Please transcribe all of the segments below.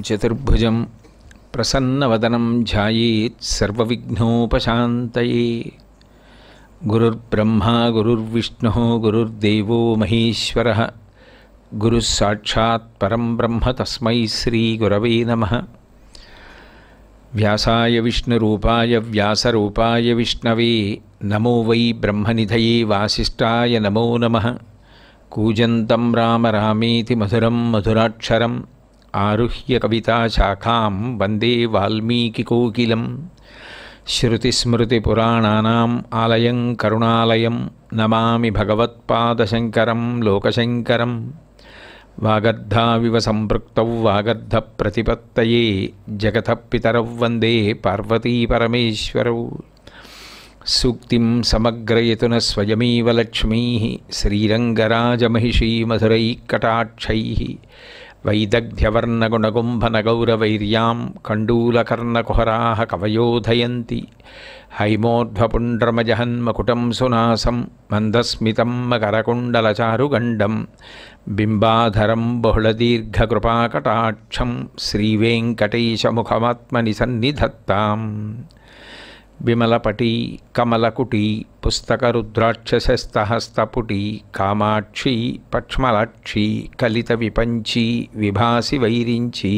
చతుర్భుజం ప్రసన్నవదనం ధ్యాయేత్ సర్వవిఘ్నోపశాంతయే. గురుర్బ్రహ్మా గురుర్విష్ణుః గురుర్దేవో మహేశ్వరః. గురుః సాక్షాత్ పరం బ్రహ్మ తస్మై శ్రీ గురవే నమః. వ్యాసాయ విష్ణురూపాయ వ్యాసరూపాయ విష్ణవే నమో వై బ్రహ్మనిధయే వాసిష్ఠాయ నమో నమః. కూజంతం రామ రామేతి మధురం మధురాక్షరం ఆరుహ్య కవితాశాఖాం వందే వాల్మీకికోకిలం. శ్రుతిస్మృతిపురాణానాం ఆలయం కరుణాలయం నమామి భగవత్పాదశంకరం లోకశంకరం. వాగర్ధావివ సంపృక్తౌ వాగర్ధప్రతిపత్తయే జగతః పితరౌ వందే పార్వతీపరమేశ్వరౌ. సూక్తిం సమగ్రయతున స్వయమేవ లక్ష్మీః శ్రీరంగరాజమహిషీ మధురైఃకటాక్షైః. వైదగ్ధ్యవర్ణగుణగుంభనగౌరవైర్యాం కండూలకర్ణకుహరాः కవయోధయంతి. హైమోర్ధ్వపుండ్రమజహన్మకుటం సునాసం మందస్మితం మకరకుండలచారుగండం. బింబాధరం బహుళదీర్ఘకృపాకటాక్షం శ్రీవేంకటేశముఖమాత్మని సన్నిధత్తాం. విమలపటీ కమలకుటీ పుస్తకరుద్రాక్షసస్తహస్తపుటీ కామాక్షి పక్ష్మలాక్షి కలిత విపంచి విభాసి వైరించి.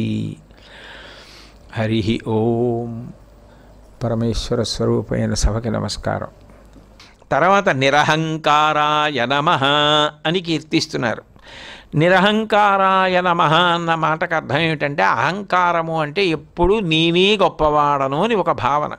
హరి ఓం. పరమేశ్వర స్వరూపమైన సభకి నమస్కారం. తర్వాత నిరహంకారాయ నమః అని కీర్తిస్తున్నారు. నిరహంకారాయ నమః అన్న మాటకు అర్థం ఏమిటంటే, అహంకారము అంటే ఎప్పుడు నేనే గొప్పవాడను అని ఒక భావన.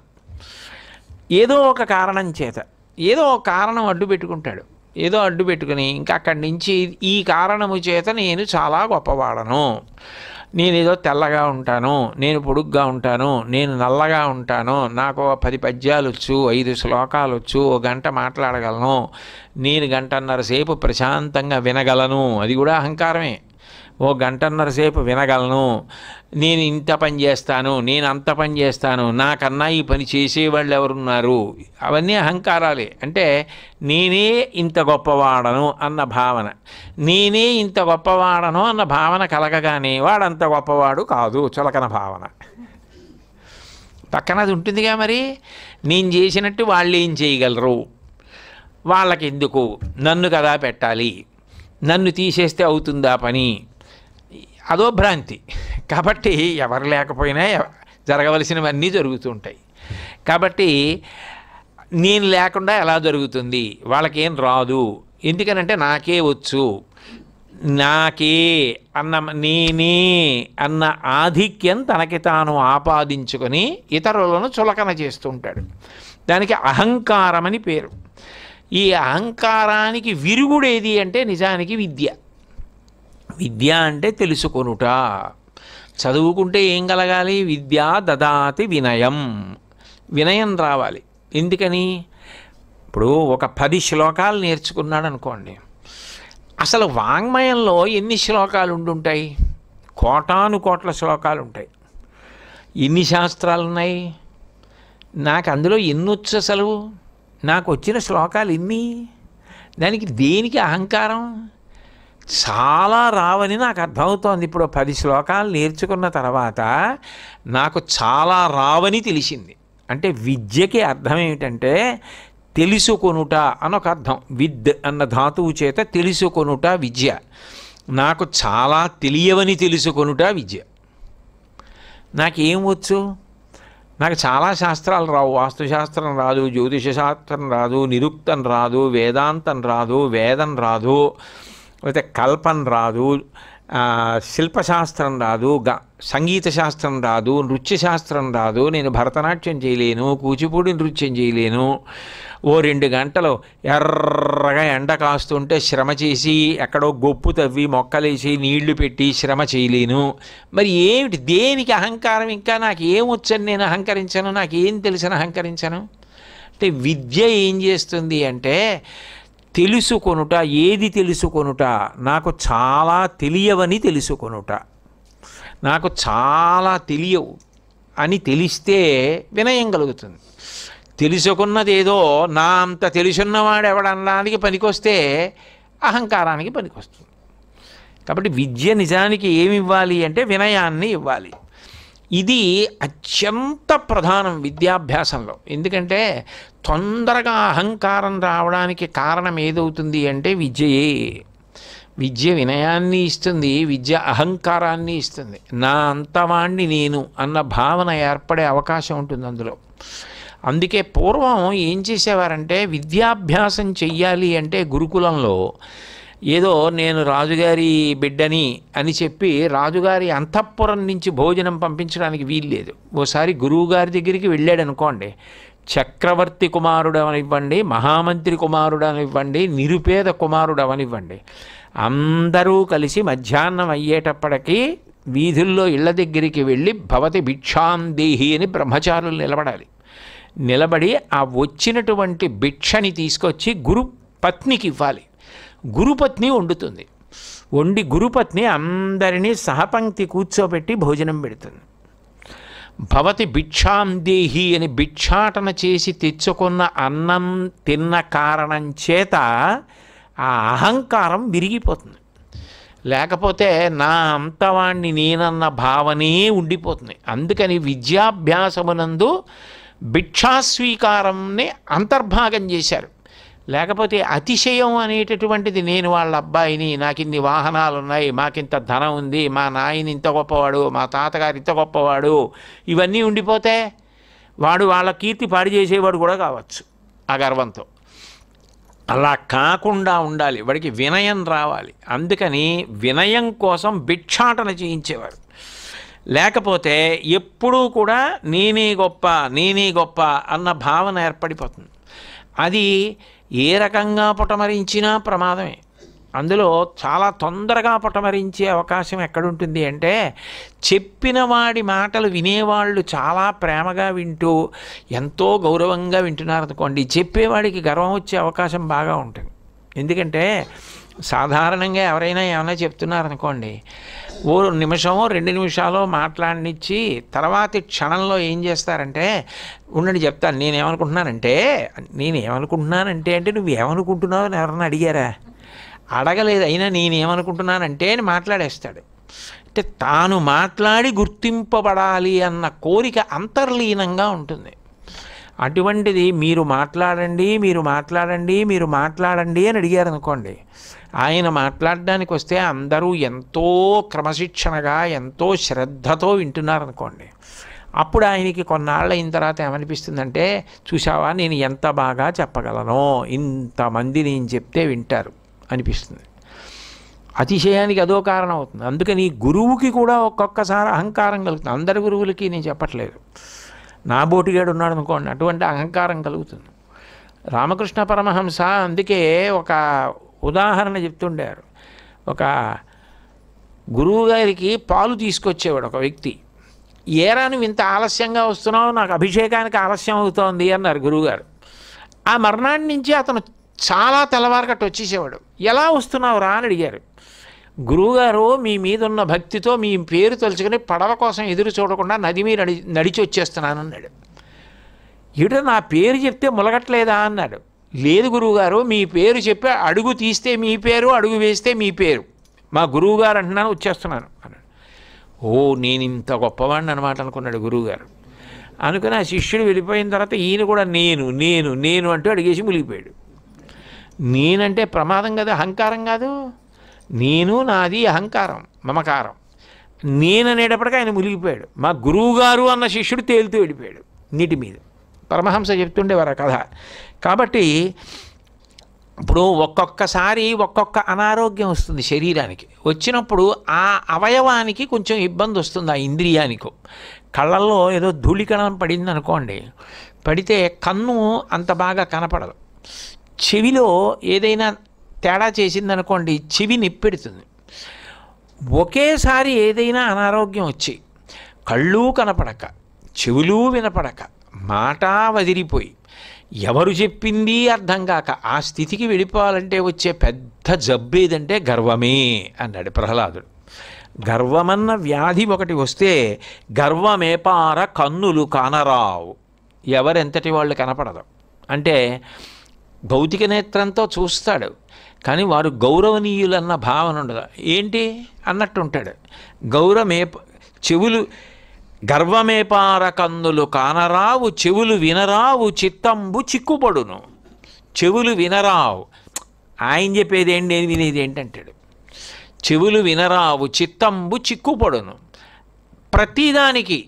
ఏదో ఒక కారణం చేత ఏదో ఒక కారణం అడ్డు పెట్టుకుంటాడు. ఏదో అడ్డు పెట్టుకుని ఇంకా అక్కడి నుంచి ఈ కారణము చేత నేను చాలా గొప్పవాడను, నేనేదో తెల్లగా ఉంటాను, నేను పొడుగ్గా ఉంటాను, నేను నల్లగా ఉంటాను, నాకు 10 పద్యాలు వచ్చు, 5 శ్లోకాలు వచ్చు, 1 గంట మాట్లాడగలను, నేను గంటన్నర సేపు ప్రశాంతంగా వినగలను, అది కూడా అహంకారమే. 1 గంటన్నర సేపు వినగలను, నేను ఇంత పని చేస్తాను, నేను అంత పని చేస్తాను, నాకన్నా ఈ పని చేసేవాళ్ళు ఎవరున్నారు, అవన్నీ అహంకారాలే. అంటే నేనే ఇంత గొప్పవాడను అన్న భావన, నేనే ఇంత గొప్పవాడను అన్న భావన కలగగానే వాడంత గొప్పవాడు కాదు, చులకన భావన పక్కన అది ఉంటుందిగా. మరి నేను చేసినట్టు వాళ్ళు ఏం చేయగలరు, వాళ్ళకెందుకు, నన్ను కదా పెట్టాలి, నన్ను తీసేస్తే అవుతుందా పని, అదో భ్రాంతి. కాబట్టి ఎవరు లేకపోయినా జరగవలసినవన్నీ జరుగుతుంటాయి. కాబట్టి నేను లేకుండా ఎలా జరుగుతుంది, వాళ్ళకేం రాదు, ఎందుకనంటే నాకే వచ్చు, నాకే అన్న నేనే అన్న ఆధిక్యం తనకి తాను ఆపాదించుకొని ఇతరులను చులకన చేస్తుంటాడు. దానికి అహంకారం అని పేరు. ఈ అహంకారానికి విరుగుడేది అంటే నిజానికి విద్య. విద్య అంటే తెలుసుకొనుట. చదువుకుంటే ఏం కలగాలి, విద్యా దదాతి వినయం, వినయం రావాలి. ఎందుకని, ఇప్పుడు ఒక 10 శ్లోకాలు నేర్చుకున్నాడు అనుకోండి, అసలు వాంగ్మయంలో ఎన్ని శ్లోకాలు ఉండుంటాయి, కోటానుకోట్ల శ్లోకాలు ఉంటాయి. ఎన్ని శాస్త్రాలు ఉన్నాయి, నాకు అందులో ఎన్నొచ్చు, అసలు నాకు వచ్చిన శ్లోకాలు ఎన్ని, దానికి దేనికి అహంకారం, చాలా రావని నాకు అర్థమవుతోంది. ఇప్పుడు 10 శ్లోకాలు నేర్చుకున్న తర్వాత నాకు చాలా రావని తెలిసింది. అంటే విద్యకి అర్థం ఏమిటంటే తెలుసుకొనుట అనొక అర్థం. విద్ అన్న ధాతువు చేత తెలుసుకొనుట విద్య. నాకు చాలా తెలియవని తెలుసుకొనుట విద్య. నాకేం వచ్చు, నాకు చాలా శాస్త్రాలు రావు. వాస్తుశాస్త్రం రాదు, జ్యోతిష శాస్త్రం రాదు, నిరుక్తం రాదు, వేదాంతం రాదు, వేదం రాదు, లేకపోతే కల్పన రాదు, శిల్పశాస్త్రం రాదు, సంగీత శాస్త్రం రాదు, నృత్యశాస్త్రం రాదు, నేను భరతనాట్యం చేయలేను, కూచిపూడి నృత్యం చేయలేను, 2 గంటలు ఎర్రగా ఎండ కాస్తుంటే శ్రమ చేసి ఎక్కడో గొప్పు తవ్వి మొక్కలేసి నీళ్లు పెట్టి శ్రమ చేయలేను. మరి ఏమిటి, దేనికి అహంకారం, ఇంకా నాకు ఏమొచ్చని నేను అహంకరించను, నాకేం తెలిసిన అహంకరించను. అంటే విద్య ఏం చేస్తుంది అంటే తెలుసుకొనుట. ఏది తెలుసుకొనుట, నాకు చాలా తెలియవని తెలుసుకొనుట. నాకు చాలా తెలియవు అని తెలిస్తే వినయం కలుగుతుంది. తెలుసుకున్నదేదో నా అంత తెలుసున్నవాడు ఎవడనడానికి పనికొస్తే అహంకారానికి పనికొస్తుంది. కాబట్టి విద్య నిజానికి ఏమి ఇవ్వాలి అంటే వినయాన్ని ఇవ్వాలి. ఇది అత్యంత ప్రధానం విద్యాభ్యాసంలో. ఎందుకంటే తొందరగా అహంకారం రావడానికి కారణం ఏదవుతుంది అంటే విద్యయే. విద్య వినయాన్ని ఇస్తుంది, విద్య అహంకారాన్ని ఇస్తుంది. నా అంతవాణ్ణి నేను అన్న భావన ఏర్పడే అవకాశం ఉంటుంది అందులో. అందుకే పూర్వం ఏం చేసేవారంటే విద్యాభ్యాసం చెయ్యాలి అంటే గురుకులంలో ఏదో నేను రాజుగారి బిడ్డని అని చెప్పి రాజుగారి అంతఃపురం నుంచి భోజనం పంపించడానికి వీల్లేదు. ఓసారి గురువుగారి దగ్గరికి వెళ్ళాడు అనుకోండి, చక్రవర్తి కుమారుడు అవనివ్వండి, మహామంత్రి కుమారుడు అవనివ్వండి, నిరుపేద కుమారుడు అవనివ్వండి, అందరూ కలిసి మధ్యాహ్నం అయ్యేటప్పటికీ వీధుల్లో ఇళ్ల దగ్గరికి వెళ్ళి భవతి భిక్షాం దేహి అని బ్రహ్మచారులు నిలబడాలి. నిలబడి ఆ వచ్చినటువంటి భిక్షని తీసుకొచ్చి గురుపత్నికి ఇవ్వాలి. గురుపత్ని వండుతుంది. వండి గురుపత్ని అందరినీ సహపంక్తి కూర్చోబెట్టి భోజనం పెడుతుంది. భవతి భిక్షాం దేహి అని భిక్షాటన చేసి తెచ్చుకున్న అన్నం తిన్న కారణం చేత ఆ అహంకారం విరిగిపోతుంది. లేకపోతే నా అంతవాణ్ణి నేనన్న భావనే ఉండిపోతుంది. అందుకని విద్యాభ్యాసమునందు భిక్షాస్వీకారంని అంతర్భాగం చేశారు. లేకపోతే అతిశయం అనేటటువంటిది, నేను వాళ్ళ అబ్బాయిని, నాకు ఇన్ని వాహనాలు ఉన్నాయి, మాకింత ధనం ఉంది, మా నాయన ఇంత గొప్పవాడు, మా తాతగారు ఇంత గొప్పవాడు, ఇవన్నీ ఉండిపోతే వాడు వాళ్ళ కీర్తి పాడు చేసేవాడు కూడా కావచ్చు ఆ గర్వంతో. అలా కాకుండా ఉండాలి, వాడికి వినయం రావాలి. అందుకని వినయం కోసం భిక్షాటన చేయించేవారు. లేకపోతే ఎప్పుడూ కూడా నేనే గొప్ప నేనే గొప్ప అన్న భావన ఏర్పడిపోతుంది. అది ఏ రకంగా పొటమరించినా ప్రమాదమే. అందులో చాలా తొందరగా పొటమరించే అవకాశం ఎక్కడుంటుంది అంటే, చెప్పిన వాడి మాటలు వినేవాళ్ళు చాలా ప్రేమగా వింటూ ఎంతో గౌరవంగా వింటున్నారు అనుకోండి, చెప్పేవాడికి గర్వం వచ్చే అవకాశం బాగా ఉంటుంది. ఎందుకంటే సాధారణంగా ఎవరైనా ఏమైనా చెప్తున్నారనుకోండి, ఓ నిమిషమో 2 నిమిషాలు మాట్లాడనిచ్చి తర్వాతి క్షణంలో ఏం చేస్తారంటే, ఉండండి చెప్తాను నేనేమనుకుంటున్నానంటే అంటే నువ్వు ఏమనుకుంటున్నావు అని ఎవరన్నా అడిగారా? అడగలేదు. అయినా నేనేమనుకుంటున్నానంటే అని మాట్లాడేస్తాడు. అంటే తాను మాట్లాడి గుర్తింపబడాలి అన్న కోరిక అంతర్లీనంగా ఉంటుంది. అటువంటిది మీరు మాట్లాడండి అని అడిగారు అనుకోండి, ఆయన మాట్లాడడానికి వస్తే అందరూ ఎంతో క్రమశిక్షణగా ఎంతో శ్రద్ధతో వింటున్నారనుకోండి, అప్పుడు ఆయనకి కొన్నాళ్ళు అయిన తర్వాత ఏమనిపిస్తుందంటే, చూసావా నేను ఎంత బాగా చెప్పగలనో, ఇంతమంది నేను చెప్తే వింటారు అనిపిస్తుంది. అతిశయానికి అదో కారణం అవుతుంది. అందుకని గురువుకి కూడా ఒక్కొక్కసారి అహంకారం కలుగుతుంది. అందరి గురువులకి నేను చెప్పట్లేదు, నా బోటిగాడు ఉన్నాడు అనుకోండి, అటువంటి అహంకారం కలుగుతుంది. రామకృష్ణ పరమహంస అందుకే ఒక ఉదాహరణ చెప్తుండారు. ఒక గురువుగారికి పాలు తీసుకొచ్చేవాడు ఒక వ్యక్తి. ఏరా నువ్వు ఇంత ఆలస్యంగా వస్తున్నావు, నాకు అభిషేకానికి ఆలస్యం అవుతోంది అన్నారు గురువుగారు. ఆ మర్నాటి నుంచి అతను చాలా తెల్లవారగట్టు వచ్చేసేవాడు. ఎలా వస్తున్నావు రా అని అడిగారు. గురువుగారు మీ మీద ఉన్న భక్తితో మీ పేరు తలుచుకుని పడవ కోసం ఎదురు చూడకుండా నది మీద నడిచి వచ్చేస్తున్నాను అన్నాడు. ఇటు నా పేరు చెప్తే ములగట్లేదా అన్నాడు. లేదు గురువుగారు, మీ పేరు చెప్పి అడుగు తీస్తే మీ పేరు, అడుగు వేస్తే మీ పేరు, మా గురువుగారు అంటున్నాను వచ్చేస్తున్నాను అన్నాడు. ఓ నేను ఇంత గొప్పవాడిని అనమాట అనుకున్నాడు గురువుగారు. అనుకుని ఆ శిష్యుడు వెళ్ళిపోయిన తర్వాత ఈయన కూడా నేను నేను నేను అంటూ అడిగేసి మునిగిపోయాడు. నేనంటే ప్రమాదం కదా, అహంకారం కాదు. నేను నాది అహంకారం మమకారం. నేననేటప్పటికీ ఆయన మునిగిపోయాడు. మా గురువుగారు అన్న శిష్యుడు తేలుతూ వెళ్ళిపోయాడు నీటి మీద. పరమహంస చెప్తుండేవారు కథ. కాబట్టి ఇప్పుడు ఒక్కొక్కసారి ఒక్కొక్క అనారోగ్యం వస్తుంది శరీరానికి. వచ్చినప్పుడు ఆ అవయవానికి కొంచెం ఇబ్బంది వస్తుంది, ఆ ఇంద్రియానికో. కళ్ళల్లో ఏదో ధూళికణం పడింది అనుకోండి, పడితే కన్ను అంత బాగా కనపడదు. చెవిలో ఏదైనా తేడా చేసిందనుకోండి, చెవి నిప్పెడుతుంది. ఒకేసారి ఏదైనా అనారోగ్యం వచ్చి కళ్ళు కనపడక, చెవులు వినపడక, మాట వదిలిపోయి, ఎవరు చెప్పింది అర్థం కాక ఆ స్థితికి వెళ్ళిపోవాలంటే వచ్చే పెద్ద జబ్బు ఏదంటే గర్వమే అన్నాడు ప్రహ్లాదుడు. గర్వమన్న వ్యాధి ఒకటి వస్తే గర్వమేపార కన్నులు కానరావు, ఎవరెంతటి వాళ్ళు కనపడదు. అంటే భౌతిక నేత్రంతో చూస్తాడు, కానీ వారు గౌరవనీయులన్న భావన ఉండదు. ఏంటి అన్నట్టు ఉంటాడు. చెవులు గర్వమేపార కన్నులు కానరావు, చెవులు వినరావు చిత్తంబు చిక్కుపడును. చెవులు వినరావు, ఆయన చెప్పేది ఏంటి, నేను వినేది ఏంటంటాడు. చెవులు వినరావు చిత్తంబు చిక్కుపడును. ప్రతిదానికి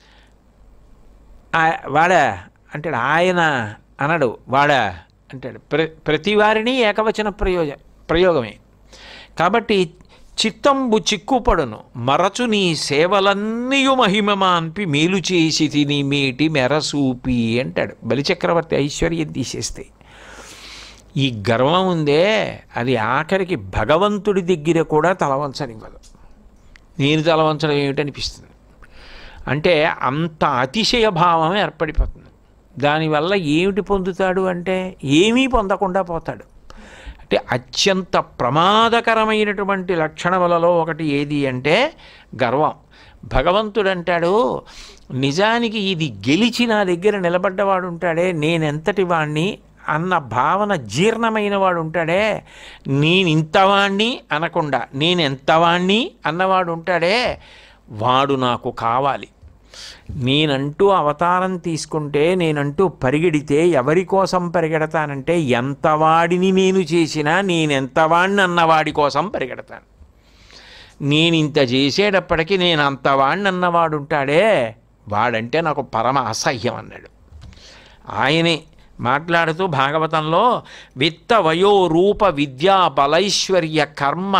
వాడా అంటాడు, ఆయన అనడు, వాడా అంటాడు. ప్రతి వారిని ఏకవచన ప్రయోగమే. కాబట్టి చిత్తంబు చిక్కుపడును, మరచు నీ సేవలన్నీయు మహిమమాన్పి మేలు చేసి తిని మేటి మెరసూపి అంటాడు. బలిచక్రవర్తి ఐశ్వర్యం తీసేస్తే ఈ గర్వం ఉందే, అది ఆఖరికి భగవంతుడి దగ్గర కూడా తలవంచనివ్వదు. నేను తలవంచడం ఏమిటనిపిస్తుంది. అంటే అంత అతిశయ భావం ఏర్పడిపోతుంది. దానివల్ల ఏమిటి పొందుతాడు అంటే ఏమీ పొందకుండా పోతాడు. అంటే అత్యంత ప్రమాదకరమైనటువంటి లక్షణములలో ఒకటి ఏది అంటే గర్వం. భగవంతుడు అంటాడు, నిజానికి ఇది గెలిచి నా దగ్గర నిలబడ్డవాడు ఉంటాడే, నేనెంతటి వాణ్ణి అన్న భావన జీర్ణమైన వాడు ఉంటాడే, నేనింతవాణ్ణి అనకుండా నేనెంతవాణ్ణి అన్నవాడు ఉంటాడే, వాడు నాకు కావాలి. నేనంటూ అవతారం తీసుకుంటే, నేనంటూ పరిగెడితే ఎవరి కోసం పరిగెడతానంటే, ఎంతవాడిని నేను చేసినా నేనెంతవాడిని అన్నవాడి కోసం పరిగెడతాను. నేనింత చేసేటప్పటికీ నేను అంతవాడిని అన్నవాడు ఉంటాడే, వాడంటే నాకు పరమ అసహ్యం అన్నాడు. ఆయనే మాట్లాడుతూ భాగవతంలో విత్త వయో రూప విద్యా బలైశ్వర్య కర్మ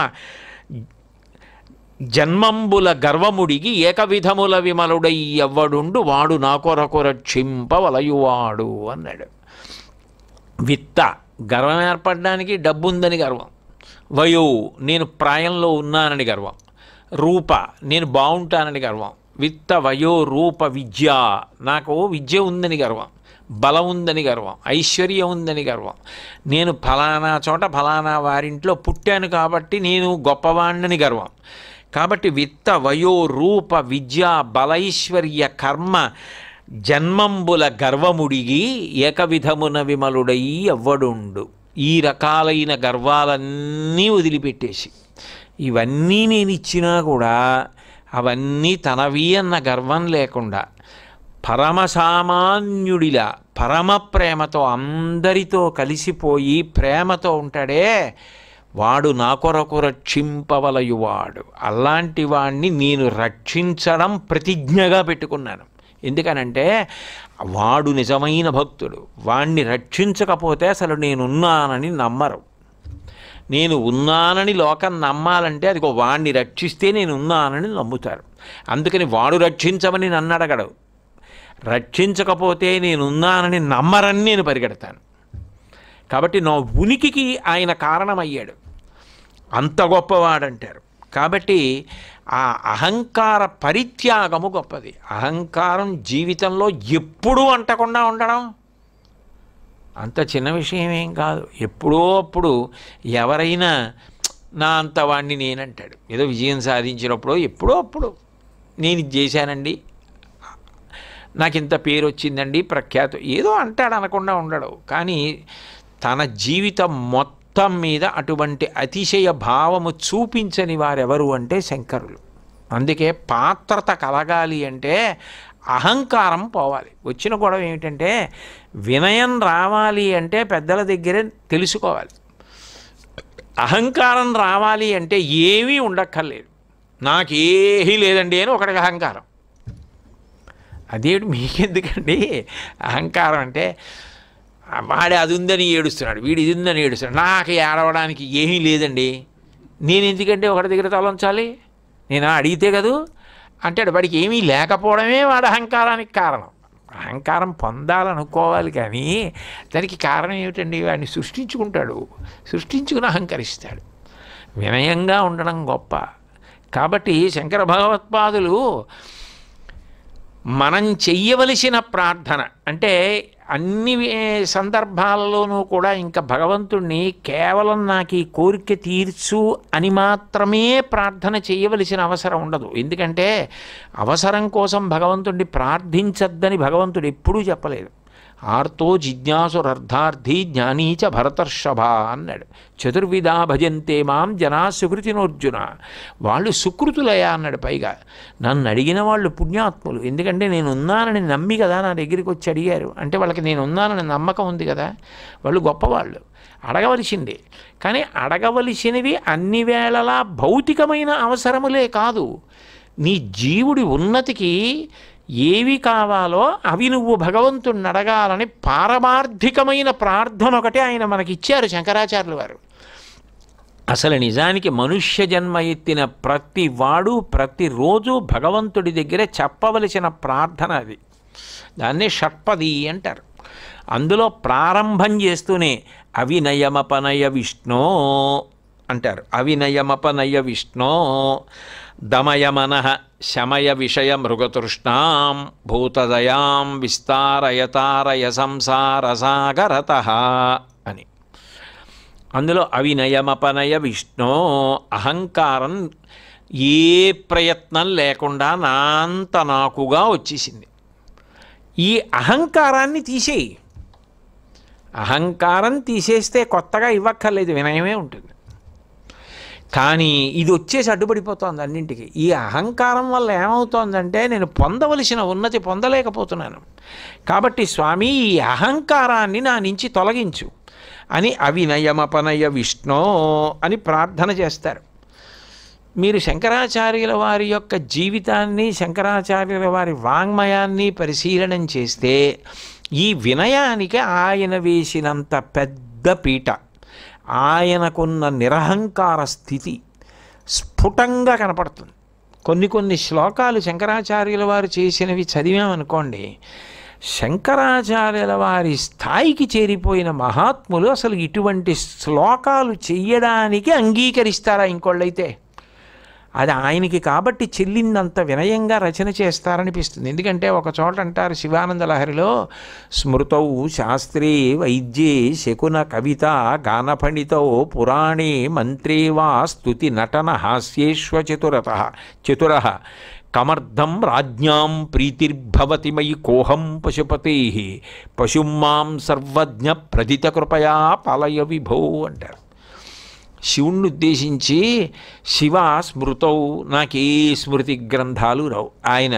జన్మంబుల గర్వముడిగి ఏకవిధముల విమలుడై ఎవ్వడుండు వాడు నా కొరకు రక్షింపవలయువాడు అన్నాడు. విత్త గర్వం ఏర్పడడానికి డబ్బు ఉందని గర్వం, వయో నేను ప్రాయంలో ఉన్నానని గర్వం, రూప నేను బాగుంటానని గర్వం, విత్త వయో రూప విద్య నాకు విద్య ఉందని గర్వం, బలం ఉందని గర్వం, ఐశ్వర్యం ఉందని గర్వం, నేను ఫలానా చోట ఫలానా వారింట్లో పుట్టాను కాబట్టి నేను గొప్పవాణ్ణని గర్వం. కాబట్టి విత్త వయో రూప విద్య బలైశ్వర్య కర్మ జన్మంబుల గర్వముడిగి ఏకవిధమున విమలుడై ఎవ్వడుండు. ఈ రకాలైన గర్వాలన్నీ వదిలిపెట్టేసి, ఇవన్నీ నేను ఇచ్చినా కూడా అవన్నీ తనవి అన్న గర్వం లేకుండా పరమసామాన్యుడిలా పరమ ప్రేమతో అందరితో కలిసిపోయి ప్రేమతో ఉంటాడే, వాడు నా కొరకు రక్షింపవలయువాడు. అలాంటి వాడిని నేను రక్షించడం ప్రతిజ్ఞగా పెట్టుకున్నాను. ఎందుకనంటే వాడు నిజమైన భక్తుడు. వాణ్ణి రక్షించకపోతే అసలు నేనున్నానని నమ్మరు. నేను ఉన్నానని లోకం నమ్మాలంటే అదిగో వాణ్ణి రక్షిస్తే నేను ఉన్నానని నమ్ముతారు. అందుకని వాడు రక్షించమని నన్ను అడగడు. రక్షించకపోతే నేనున్నానని నమ్మరని నేను పరిగెడతాను. కాబట్టి నా ఉనికికి ఆయన కారణమయ్యాడు, అంత గొప్పవాడంటారు. కాబట్టి ఆ అహంకార పరిత్యాగము గొప్పది. అహంకారం జీవితంలో ఎప్పుడూ అంటకుండా ఉండడం అంత చిన్న విషయం ఏం కాదు. ఎప్పుడో అప్పుడు ఎవరైనా నా అంత వాడిని నేనంటాడు. ఏదో విజయం సాధించినప్పుడు ఎప్పుడో అప్పుడు నేను ఇది చేశానండి, నాకు ఇంత పేరు వచ్చిందండి, ప్రఖ్యాత ఏదో అంటాడు, అనకుండా ఉండడు. కానీ తన జీవితం మొత్తం మీద అటువంటి అతిశయ భావము చూపించని వారెవరు అంటే శంకరులు. అందుకే పాత్రత కలగాలి అంటే అహంకారం పోవాలి. వచ్చిన గొడవ ఏమిటంటే వినయం రావాలి అంటే పెద్దల దగ్గరే తెలుసుకోవాలి. అహంకారం రావాలి అంటే ఏమీ ఉండక్కర్లేదు, నాకేమీ లేదండి అని ఒకటికి అహంకారం. అదేమిటి మీకెందుకండి అహంకారం అంటే, వాడే అది ఉందని ఏడుస్తున్నాడు, వీడు ఇది ఉందని ఏడుస్తున్నాడు, నాకు ఏడవడానికి ఏమీ లేదండి, నేను ఎందుకంటే ఒకటి దగ్గర తలంచాలి, నేను అడిగితే కదూ అంటాడు. వాడికి ఏమీ లేకపోవడమే వాడు అహంకారానికి కారణం. అహంకారం పొందాలనుకోవాలి, కానీ దానికి కారణం ఏమిటండి, వాడిని సృష్టించుకుంటాడు, సృష్టించుకుని అహంకరిస్తాడు. వినయంగా ఉండడం గొప్ప. కాబట్టి శంకర భగవత్పాదులు మనం చెయ్యవలసిన ప్రార్థన అంటే అన్ని సందర్భాలలోనూ కూడా ఇంకా భగవంతుణ్ణి కేవలం నాకు ఈ కోరిక తీర్చు అని మాత్రమే ప్రార్థన చేయవలసిన అవసరం ఉండదు. ఎందుకంటే అవసరం కోసం భగవంతుడిని ప్రార్థించద్దని భగవంతుడు ఎప్పుడూ చెప్పలేదు. ఆర్తో జిజ్ఞాసురర్థార్థి జ్ఞానీచ భరతర్షభ అన్నాడు. చతుర్విధా భజంతే మాం జనా సుకృతినోర్జున. వాళ్ళు సుకృతులయ్యా అన్నాడు. పైగా నన్ను అడిగిన వాళ్ళు పుణ్యాత్ములు. ఎందుకంటే నేను ఉన్నానని నమ్మి కదా నా దగ్గరికి వచ్చి అడిగారు. అంటే వాళ్ళకి నేను ఉన్నానని నమ్మకం ఉంది కదా, వాళ్ళు గొప్పవాళ్ళు. అడగవలసిందే. కానీ అడగవలసినవి అన్ని వేళలా భౌతికమైన అవసరములే కాదు. నీ జీవుడి ఉన్నతికి ఏవి కావాలో అవి నువ్వు భగవంతుణ్ణి అడగాలని పారమార్థికమైన ప్రార్థన ఒకటి ఆయన మనకిచ్చారు శంకరాచార్యుల వారు. అసలు నిజానికి మనుష్య జన్మ ఎత్తిన ప్రతి వాడు ప్రతిరోజు భగవంతుడి దగ్గర చెప్పవలసిన ప్రార్థన అది. దాన్నే షట్పది అంటారు. అందులో ప్రారంభం చేస్తూనే అవినయమపనయ విష్ణో అంటారు. అవినయమపనయ విష్ణో దమయమనః శమయ విషయ మృగతృష్ణాం భూతదయాం విస్తారయతారయ సంసారసాగరతః అని. అందులో అవినయమపనయ విష్ణో, అహంకారం ఏ ప్రయత్నం లేకుండా నాంత నాకుగా వచ్చేసింది. ఈ అహంకారాన్ని తీసేయి. అహంకారం తీసేస్తే కొత్తగా ఇవ్వక్కర్లేదు, వినయమే ఉంటుంది. కానీ ఇది వచ్చేసి అడ్డుపడిపోతుంది అన్నింటికి. ఈ అహంకారం వల్ల ఏమవుతోందంటే నేను పొందవలసిన ఉన్నతి పొందలేకపోతున్నాను. కాబట్టి స్వామి ఈ అహంకారాన్ని నా నుంచి తొలగించు అని అవినయమపనయ విష్ణో అని ప్రార్థన చేస్తారు. మీరు శంకరాచార్యుల వారి యొక్క జీవితాన్ని, శంకరాచార్యుల వారి వాంగ్మయాన్ని పరిశీలనం చేస్తే ఈ వినయానికి ఆయన వేసినంత పెద్ద పీట, ఆయనకున్న నిరహంకార స్థితి స్ఫుటంగా కనపడుతుంది. కొన్ని శ్లోకాలు శంకరాచార్యుల వారు చేసినవి చదివామనుకోండి, శంకరాచార్యుల వారి స్థాయికి చేరిపోయిన మహాత్ములు అసలు ఇటువంటి శ్లోకాలు చెయ్యడానికి అంగీకరిస్తారా ఇంకోళ్ళైతే? అది ఆయనకి కాబట్టి చెల్లిందంత వినయంగా రచన చేస్తారనిపిస్తుంది. ఎందుకంటే ఒక చోట అంటారు శివానంద లహరిలో, స్మృతౌ శాస్త్రే వైద్యే శకున కవిత గానపండితౌ పురాణే మంత్రే వా స్తుతి నటన హాస్యేష్వ చతురః కమర్థం రాజ్ఞాం ప్రీతిర్భవతి మయి కోహం పశుపతే పశుం మాం సర్వజ్ఞ ప్రదిత కృపయా పాలయ విభో అంటారు. శివుణ్ణి ఉద్దేశించి శివ స్మృతౌ, నాకే స్మృతి గ్రంథాలు రావు. ఆయన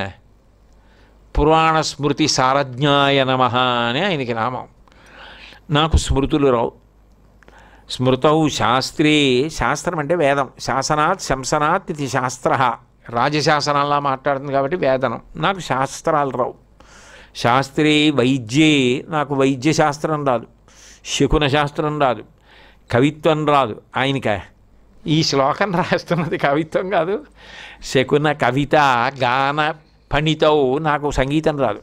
పురాణ స్మృతి సారజ్ఞాయ నమః అని ఆయనకి నామం. నాకు స్మృతులు రావు. స్మృతౌ శాస్త్రే, శాస్త్రం అంటే వేదం, శాసనాత్ శంసనాత్ ఇది శాస్త్ర, రాజశాసనాల్లా మాట్లాడుతుంది కాబట్టి వేదనం. నాకు శాస్త్రాలు రావు. శాస్త్రే వైద్యే, నాకు వైద్య శాస్త్రం రాదు, శకున శాస్త్రం రాదు, కవిత్వం రాదు. ఆయనక ఈ శ్లోకం రాస్తున్నది కవిత్వం కాదు. శకున కవిత గాన పండితౌ, నాకు సంగీతం రాదు.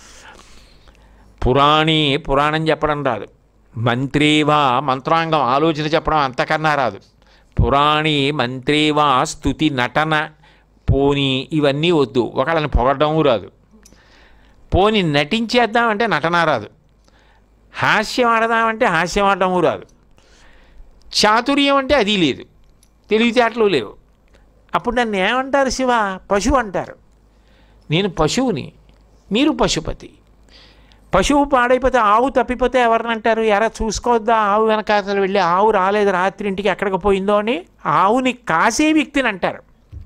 పురాణం చెప్పడం రాదు. మంత్రేవా, మంత్రాంగం ఆలోచన చెప్పడం అంతకన్నా రాదు. పురాణి మంత్రేవా స్తుతి నటన, పోని ఇవన్నీ వద్దు. ఒకళ్ళని పొగడము రాదు. పోని నటించేద్దామంటే నటన రాదు. హాస్యం ఆడదామంటే హాస్యం ఆడటము రాదు. చాతుర్యం అంటే అది లేదు. తెలివితేటలు లేవు. అప్పుడు నన్ను ఏమంటారు? శివ పశువు అంటారు. నేను పశువుని, మీరు పశుపతి. పశువు పాడైపోతే, ఆవు తప్పిపోతే ఎవరిని అంటారు? ఎరా చూసుకోవద్దా ఆవు వెనకాతలు వెళ్ళి, ఆవు రాలేదు రాత్రింటికి ఎక్కడికి పోయిందో అని ఆవుని కాసే వ్యక్తిని అంటారు.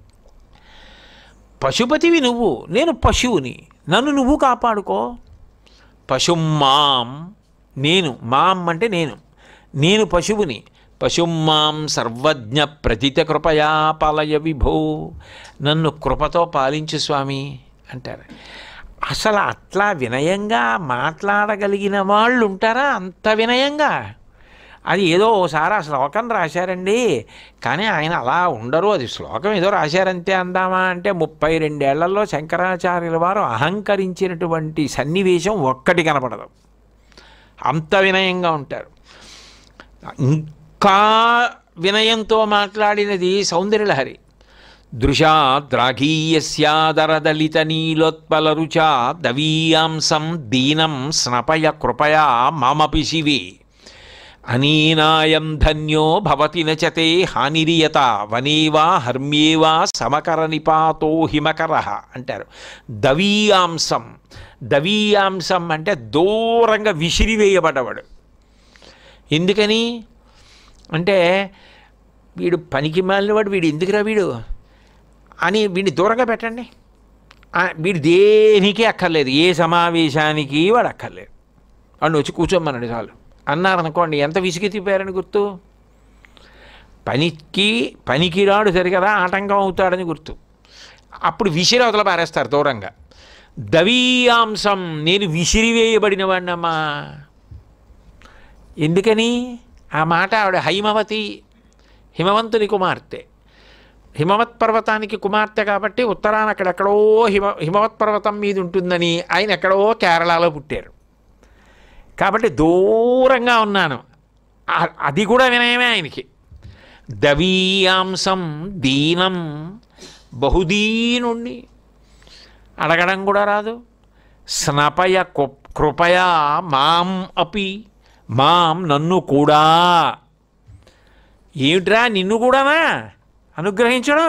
పశుపతివి నువ్వు, నేను పశువుని, నన్ను నువ్వు కాపాడుకో. పశుమాం, నేను, మాం అంటే నేను పశువుని. పశుమాం సర్వజ్ఞ ప్రతిత కృపయా పాలయ విభో, నన్ను కృపతో పాలించు స్వామి అంటారు. అసలు అట్లా వినయంగా మాట్లాడగలిగిన వాళ్ళు ఉంటారా? అంత వినయంగా. అది ఏదో ఓసారి ఆ శ్లోకం రాశారండి, కానీ ఆయన అలా ఉండరు. అది శ్లోకం ఏదో రాశారంతే అందామా అంటే 32 ఏళ్లలో శంకరాచార్యుల వారు అహంకరించినటువంటి సన్నివేశం ఒక్కటి కనపడదు. అంత వినయంగా ఉంటారు. ఇంకా వినయంతో మాట్లాడినది సౌందర్యలహరి. దృశా ద్రాఘీయస్యాదరదలిత నీలోత్పలరుచా దవీయాంసం దీనం స్నపయ కృపయా మామపి శివే. అనీనాయం ధన్యో భవతి నచతే హానిరియత వనేవా హర్మ్యేవా సమకర నిపాతో హిమకర అంటారు. దవీయాంశం, దవీయాంశం అంటే దూరంగా విసిరివేయబడ్డవాడు. ఎందుకని అంటే వీడు పనికి మాలినవాడు, వీడు ఎందుకురా వీడు అని వీడిని దూరంగా పెట్టండి. వీడు దేనికి అక్కర్లేదు, ఏ సమావేశానికి వాడు అక్కర్లేదు, వాడిని వచ్చి కూర్చోమన్నాడు చాలు అన్నారనుకోండి, ఎంత విసిగెత్తిపోయారని గుర్తు. పనికిరాడు సరికదా ఆటంకం అవుతాడని గుర్తు. అప్పుడు విసిరి అవతల పారేస్తారు దూరంగా. దవీయాంశం, నేను విసిరివేయబడిన వాడినమ్మా. ఎందుకని ఆ మాట? ఆవిడ హైమవతి, హిమవంతుని కుమార్తె, హిమవత్ పర్వతానికి కుమార్తె కాబట్టి ఉత్తరాన అక్కడెక్కడో హిమవత్ పర్వతం మీద ఉంటుందని ఆయన ఎక్కడో కేరళలో పుట్టారు కాబట్టి దూరంగా ఉన్నాను. అది కూడా వినయమే ఆయనకి. దవీయాంశం దీనం, బహుదీనుణ్ణి, అడగడం కూడా రాదు. స్నపయ కృపయా మాం అపి, మాం నన్ను కూడా. ఏమిట్రా నిన్ను కూడానా అనుగ్రహించడం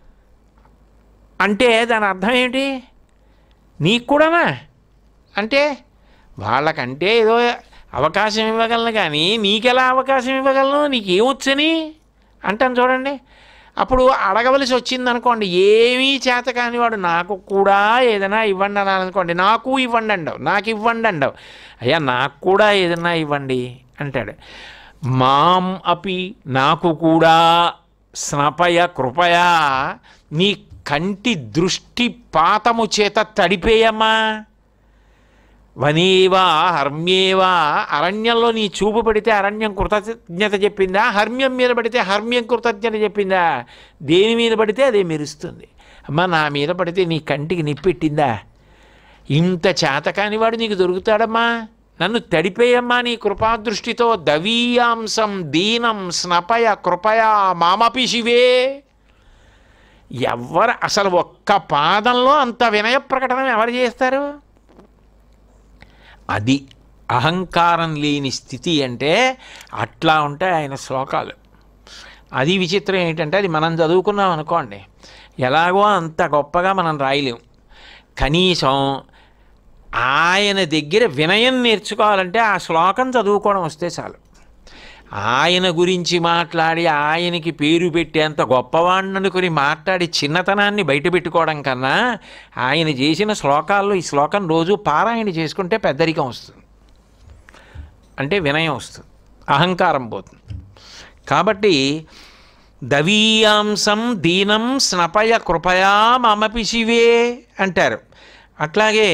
అంటే దాని అర్థం ఏమిటి? నీకు కూడానా అంటే వాళ్ళకంటే ఏదో అవకాశం ఇవ్వగలను కానీ నీకెలా అవకాశం ఇవ్వగలను, నీకేమొచ్చని అంటాను చూడండి. అప్పుడు అడగవలసి వచ్చిందనుకోండి, ఏమీ చేత కాని వాడు నాకు కూడా ఏదైనా ఇవ్వండి అని అనుకోండి, నాకు ఇవ్వండి అండవు, నాకు ఇవ్వండి అండవు, అయ్యా నాకు కూడా ఏదైనా ఇవ్వండి అంటాడు. మాం అపి, నాకు కూడా, స్నపయ కృపయా, నీ కంటి దృష్టి పాతము చేత తడిపేయమ్మా. వనేవా హర్మ్యేవా, అరణ్యంలో నీ చూపు పడితే అరణ్యం కృతజ్ఞత చెప్పిందా, హర్మ్యం మీద పడితే హర్మ్యం కృతజ్ఞత చెప్పిందా? దేని మీద పడితే అదే మెరుస్తుంది. అమ్మ నా మీద పడితే నీ కంటికి నిప్పెట్టిందా? ఇంత చేతకానివాడు నీకు దొరుకుతాడమ్మా, నన్ను తడిపేయమ్మా నీ కృపాదృష్టితో. దవీయాంశం దీనం స్నపయ కృపయా మామపి శివే. ఎవరు అసలు ఒక్క పాదంలో అంత వినయ ప్రకటన ఎవరు చేస్తారు? అది అహంకారం లేని స్థితి అంటే అట్లా ఉంటాయి ఆయన శ్లోకాలు. అది విచిత్రం ఏంటంటే అది మనం చదువుకున్నాం అనుకోండి, ఎలాగో అంత గొప్పగా మనం రాయలేం. కనీసం ఆయన దగ్గర వినయం నేర్చుకోవాలంటే ఆ శ్లోకం చదువుకోవడం వస్తే చాలు. ఆయన గురించి మాట్లాడి ఆయనకి పేరు పెట్టేంత గొప్పవాడిని అనుకుని మాట్లాడి చిన్నతనాన్ని బయటపెట్టుకోవడం కన్నా ఆయన చేసిన శ్లోకాల్లో ఈ శ్లోకం రోజు పారాయణ చేసుకుంటే పెద్దరికం వస్తుంది, అంటే వినయం వస్తుంది, అహంకారం పోతుంది. కాబట్టి దవీయాంశం దీనం స్నపయ కృపయా మమపి శివే అంటారు. అట్లాగే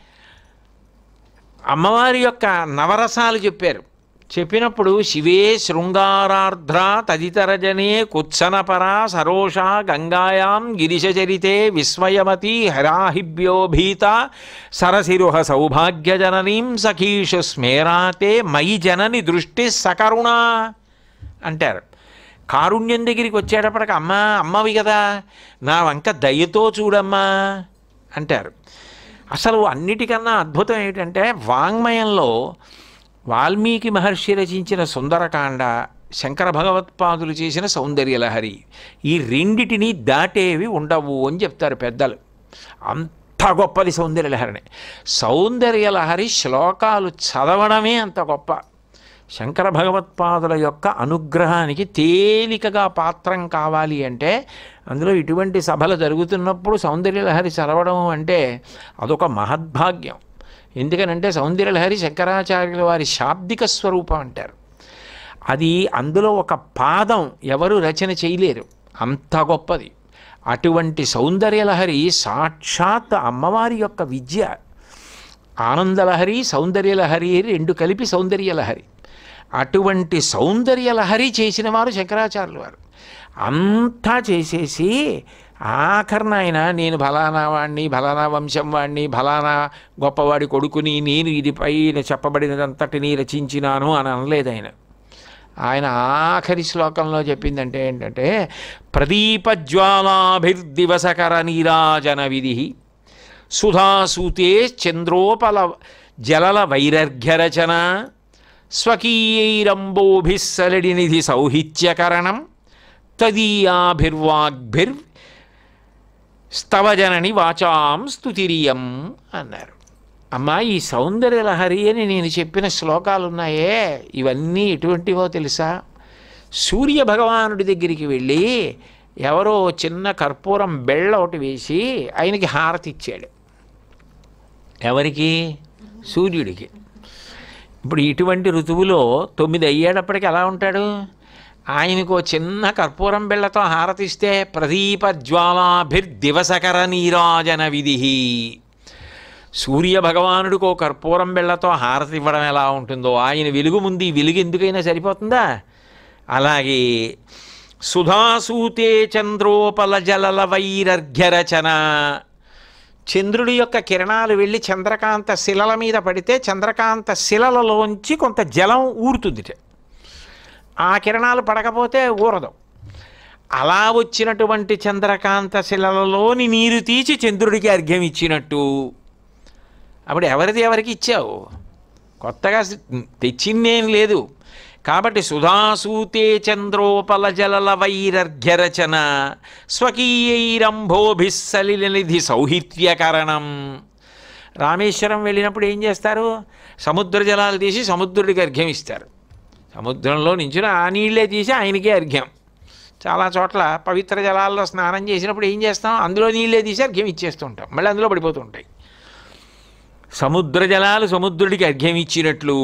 అమ్మవారి యొక్క నవరసాలు చెప్పారు. చెప్పినప్పుడు శివే శృంగారార్ధ్ర తదితరజనే కుత్సనపరా సరోషా గంగాయాం గిరిశచరితే విస్మయమతి హరాహిభ్యోభీత సరసిరుహ సౌభాగ్యజననీం సఖీషు స్మేరాతే మయి జనని దృష్టి సకరుణా అంటారు. కారుణ్యం దగ్గరికి వచ్చేటప్పటికి అమ్మవి కదా, నా వంక దయతో చూడమ్మా అంటారు. అసలు అన్నిటికన్నా అద్భుతం ఏమిటంటే వాంగ్మయంలో వాల్మీకి మహర్షి రచించిన సుందరకాండ, శంకర భగవత్పాదులు చేసిన సౌందర్యలహరి, ఈ రెండిటిని దాటేవి ఉండవు అని చెప్తారు పెద్దలు. అంత గొప్పది సౌందర్యలహరిని. సౌందర్యలహరి శ్లోకాలు చదవడమే అంత గొప్ప. శంకర భగవత్పాదుల యొక్క అనుగ్రహానికి తేలికగా పాత్రం కావాలి అంటే అందులో ఇటువంటి సభలు జరుగుతున్నప్పుడు సౌందర్యలహరి చదవడం అంటే అదొక మహద్భాగ్యం. ఎందుకనంటే సౌందర్యలహరి శంకరాచార్యుల వారి శాబ్దిక స్వరూపం అంటారు. అది అందులో ఒక పాదం ఎవరు రచన చేయలేరు, అంత గొప్పది. అటువంటి సౌందర్యలహరి సాక్షాత్ అమ్మవారి యొక్క విద్య. ఆనందలహరి సౌందర్యలహరి రెండు కలిపి సౌందర్యలహరి. అటువంటి సౌందర్యలహరి చేసిన వారు శంకరాచార్యుల వారు. అంతా చేసేసి ఆఖరణ ఆయన నేను ఫలానా వాడిని, ఫలానా వంశం వాడిని, ఫలానా గొప్పవాడి కొడుకుని, నేను ఇది పైన చెప్పబడినదంతటినీ రచించినాను అని అనలేదు ఆయన. ఆయన ఆఖరి శ్లోకంలో చెప్పిందంటే ఏంటంటే ప్రదీపజ్వాలాభిర్దివసకర నీరాజన విధి సుధాసూతే చంద్రోపల జలల వైరర్ఘ్యరచన స్వకీయైరంబోభిస్సలిడినిధి సౌహిత్యకరణం తదీయాభిర్వాగ్భిర్ స్తవజనని వాచాం స్తుతిరియం అన్నారు. అమ్మా, ఈ సౌందర్యలహరి అని నేను చెప్పిన శ్లోకాలు ఉన్నాయే, ఇవన్నీ ఎటువంటివో తెలుసా? సూర్య భగవానుడి దగ్గరికి వెళ్ళి ఎవరో చిన్న కర్పూరం బెళ్ళ ఒకటి వేసి ఆయనకి హారతి ఇచ్చాడు. ఎవరికి? సూర్యుడికి. ఇప్పుడు ఇటువంటి ఋతువులో 9 అయ్యేటప్పటికి ఎలా ఉంటాడు? ఆయనకు చిన్న కర్పూరం బిళ్ళతో హారతిస్తే ప్రదీపజ్వాలాభిర్దివసకర నీరాజన విధి. సూర్యభగవానుడికి ఓ కర్పూరం బిళ్ళతో హారతి ఇవ్వడం ఎలా ఉంటుందో, ఆయన వెలుగు ముందు వెలుగు ఎందుకైనా సరిపోతుందా? అలాగే సుధాసూతే చంద్రోపల జలల వైరర్ఘ్యరచన, చంద్రుడి యొక్క కిరణాలు వెళ్ళి చంద్రకాంత శిలల మీద పడితే చంద్రకాంత శిలలలోంచి కొంత జలం ఊరుతుంది. ఆ కిరణాలు పడకపోతే ఊరదు. అలా వచ్చినటువంటి చంద్రకాంత శిలలలోని నీరు తీసి చంద్రుడికి అర్ఘ్యం ఇచ్చినట్టు. అప్పుడు ఎవరికి ఇచ్చావు? కొత్తగా తెచ్చిందేం లేదు. కాబట్టి సుధాసూతే చంద్రోపల జలల వైరర్ఘ్యరచన స్వకీయైరంభోభిస్సలినిధి సౌహిత్యకరణం. రామేశ్వరం వెళ్ళినప్పుడు ఏం చేస్తారు? సముద్ర జలాలు తీసి సముద్రుడికి అర్ఘ్యం ఇస్తారు. సముద్రంలో నుంచి ఆ నీళ్ళే తీసి ఆయనకే అర్ఘ్యం. చాలా చోట్ల పవిత్ర జలాల్లో స్నానం చేసినప్పుడు ఏం చేస్తాం? అందులో నీళ్ళే తీసి అర్ఘ్యం ఇచ్చేస్తూ ఉంటాం, మళ్ళీ అందులో పడిపోతూ ఉంటాయి. సముద్ర జలాలు సముద్రుడికి అర్ఘ్యం ఇచ్చినట్లు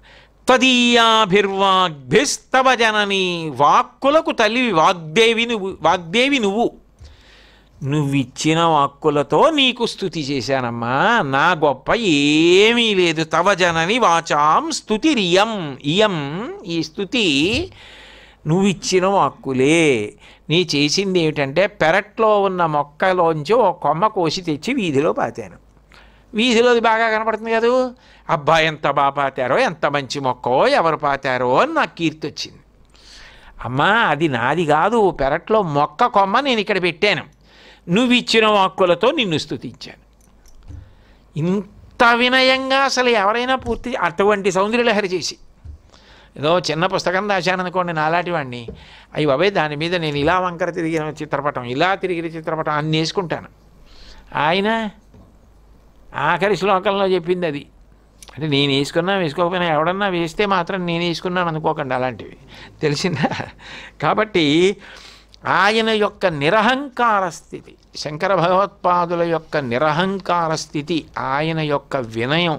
త్వదీయాభిర్వాగ్భిస్తవ జనని, వాక్కులకు తల్లివి వాగ్దేవి నువ్వు నువ్విచ్చిన వాక్కులతో నీకు స్తుతి చేశానమ్మా. నా గొప్ప ఏమీ లేదు. తవ జనని వాచాం స్తుతిరియం. ఇయం, ఈ స్తుతి నువ్విచ్చిన వాక్కులే. నీ చేసింది ఏమిటంటే పెరట్లో ఉన్న మొక్కలోంచి ఒక కొమ్మ కోసి తెచ్చి వీధిలో పాతాను. వీధిలోది బాగా కనపడుతుంది కదా, అబ్బా ఎంత బాగా పాతారో, ఎంత మంచి మొక్కో, ఎవరు పాతారో అని నాకు కీర్తి వచ్చింది. అమ్మా, అది నాది కాదు, పెరట్లో మొక్క కొమ్మ నేను ఇక్కడ పెట్టాను. నువ్వు ఇచ్చిన వాక్కులతో నిన్ను స్తుతించాను. ఇంత వినయంగా అసలు ఎవరైనా పూర్తి అటువంటి సౌందర్యలహరి చేసి ఏదో చిన్న పుస్తకం రాశాననుకోండి నాలాంటి వాడిని, అయ్యి బాబాయ్ దాని మీద నేను ఇలా వంకర తిరిగిన చిత్రపటం, ఇలా తిరిగిన చిత్రపటం అన్ని వేసుకుంటాను. ఆయన ఆఖరి శ్లోకంలో చెప్పింది అది. అంటే నేను వేసుకోకపోయినా ఎవడన్నా వేస్తే మాత్రం నేను వేసుకున్నాను అనుకోకండి, అలాంటివి తెలిసిందా? కాబట్టి ఆయన యొక్క నిరహంకార స్థితి, శంకర భగవత్పాదుల యొక్క నిరహంకార స్థితి, ఆయన యొక్క వినయం,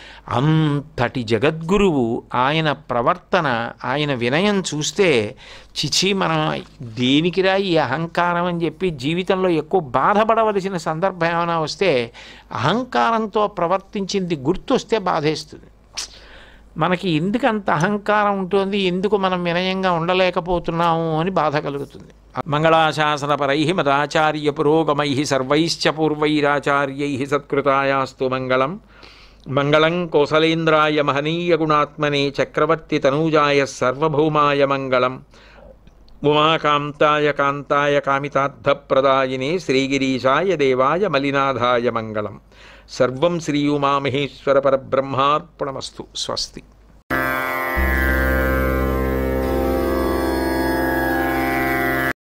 అంతటి జగద్గురువు ఆయన ప్రవర్తన, ఆయన వినయం చూస్తే చిచి మనం దేనికిరా ఈ అహంకారం అని చెప్పి జీవితంలో ఎక్కువ బాధపడవలసిన సందర్భం ఏమైనా వస్తే అహంకారంతో ప్రవర్తించింది గుర్తొస్తే బాధేస్తుంది. మనకి ఎందుకు అంత అహంకారం ఉంటుంది, ఎందుకు మనం వినయంగా ఉండలేకపోతున్నాము అని బాధ కలుగుతుంది. మంగళాశాసనపరై మదాచార్య పురోగమై సర్వైశ్చ పూర్వైరాచార్యై సత్కృతాయాస్తు మంగళం. మంగళం కోసలేంద్రాయ మహనీయ గుణాత్మనే చక్రవర్తి తనూజాయ సర్వభౌమాయ మంగళం. ఉమాకాంతాయ కాంతాయ కామితార్థప్రదాయినే శ్రీగిరీశాయ దేవాయ మలినాథాయ మంగళం. సర్వం శ్రీ ఉమామహేశ్వర పరబ్రహ్మార్పణమస్తు. స్వస్తి.